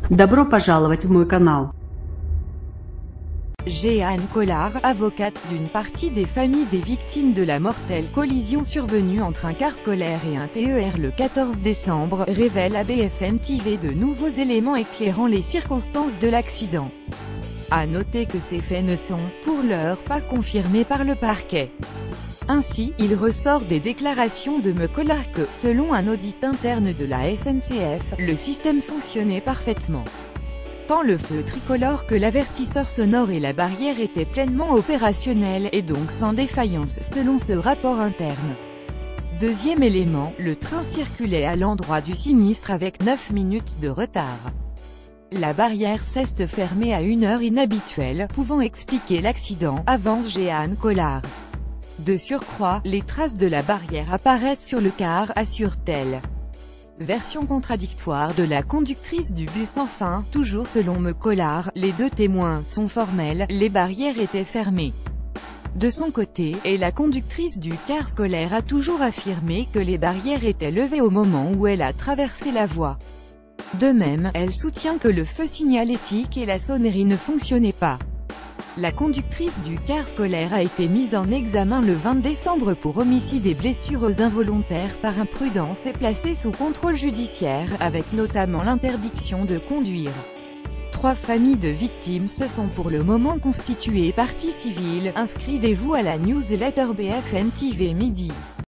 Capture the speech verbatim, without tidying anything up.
Добро пожаловать в мой канал. Jeanne Collard, avocate d'une partie des familles des victimes de la mortelle collision survenue entre un car scolaire et un T E R le quatorze décembre, révèle à B F M T V de nouveaux éléments éclairant les circonstances de l'accident. À noter que ces faits ne sont, pour l'heure, pas confirmés par le parquet. Ainsi, il ressort des déclarations de M. Collard que, selon un audit interne de la S N C F, le système fonctionnait parfaitement. Tant le feu tricolore que l'avertisseur sonore et la barrière étaient pleinement opérationnels, et donc sans défaillance, selon ce rapport interne. Deuxième élément, le train circulait à l'endroit du sinistre avec neuf minutes de retard. La barrière s'est fermée à une heure inhabituelle, pouvant expliquer l'accident, avance Jeanne Collard. De surcroît, les traces de la barrière apparaissent sur le car, assure-t-elle. Version contradictoire de la conductrice du bus. Enfin, toujours selon M. Collard, les deux témoins sont formels, les barrières étaient fermées. De son côté, et la conductrice du car scolaire a toujours affirmé que les barrières étaient levées au moment où elle a traversé la voie. De même, elle soutient que le feu signalétique et la sonnerie ne fonctionnaient pas. La conductrice du car scolaire a été mise en examen le vingt décembre pour homicide et blessures involontaires par imprudence et placée sous contrôle judiciaire, avec notamment l'interdiction de conduire. Trois familles de victimes se sont pour le moment constituées partie civile. Inscrivez-vous à la newsletter B F M T V Midi.